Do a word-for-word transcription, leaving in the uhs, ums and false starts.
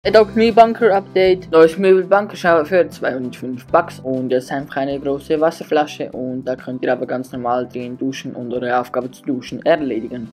Adopt Me Bunker Update, neues Möbelbankenschauer für zweihundertfünf Bucks und es ist einfach eine große Wasserflasche und da könnt ihr aber ganz normal drin duschen und eure Aufgabe zu duschen erledigen.